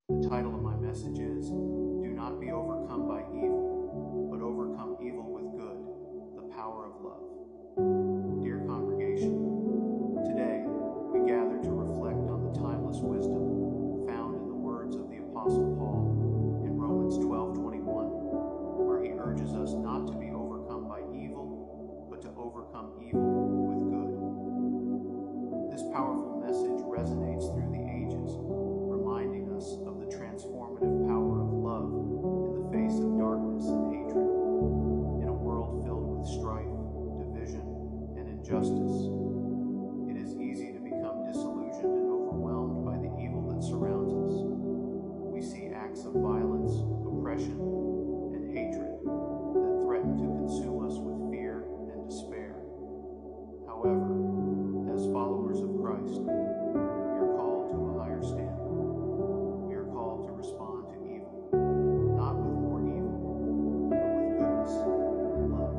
The title of my message is Do Not Be Overcome by Evil, but Overcome Evil with Good, the Power of Love. Dear congregation, today we gather to reflect on the timeless wisdom found in the words of the Apostle Paul in Romans 12:21, where he urges us not to be overcome by evil, but to overcome evil with good. This powerful message resonates through the ages, reminding us of the transformative power of love in the face of darkness and hatred. In a world filled with strife, division, and injustice, it is easy to become disillusioned and overwhelmed by the evil that surrounds us. We see acts of violence, oppression, and hatred that threaten to consume us with fear and despair. However, as followers of Christ, we are called to a higher standard. We are called to respond to evil, not with more evil, but with goodness and love.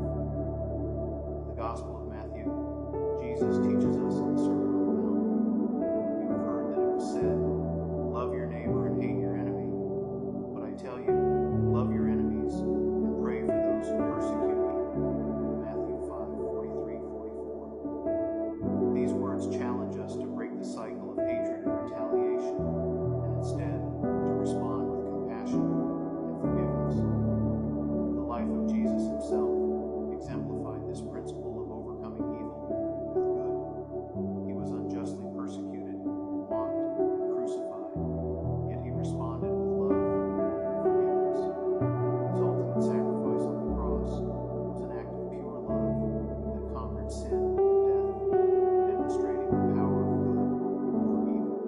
In the Gospel of Matthew, Jesus teaches us in the Sermon on the Mount, "You have heard that it was said, 'Love your neighbor and hate your enemy.' But I tell you, love your enemies and pray for those who persecute you." Matthew 5:43-44. These words challenge us to break the cycle of hatred and retaliation, and instead to respond with compassion and forgiveness. The life of Jesus himself exemplified this principle of overcoming evil with good. He was unjustly persecuted, mocked, and crucified, yet he responded with love and forgiveness. His ultimate sacrifice on the cross was an act of pure love that conquered sin and death, demonstrating the power of good over evil.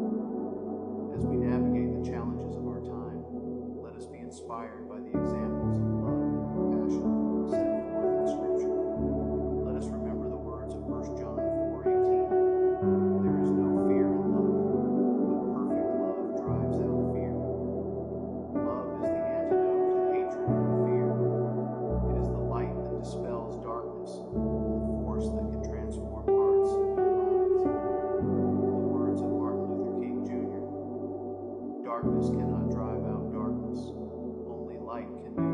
As we navigate the challenges of our time, let us be inspired by the examples of love and compassion set forth in Scripture. Let us remember the words of 1 John 4:18. "There is no fear in love, but perfect love drives out fear." Love is the antidote to hatred and fear. It is the light that dispels darkness and the force that can transform hearts and minds. In the words of Martin Luther King Jr., "Darkness cannot drive out darkness. Only light can do